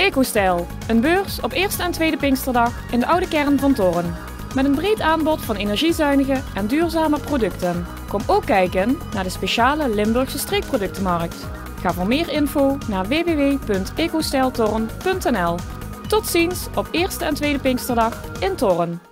EcoStijl, een beurs op eerste en tweede Pinksterdag in de oude kern van Thorn. Met een breed aanbod van energiezuinige en duurzame producten. Kom ook kijken naar de speciale Limburgse streekproductenmarkt. Ga voor meer info naar www.ecostijlthorn.nl. Tot ziens op eerste en tweede Pinksterdag in Thorn.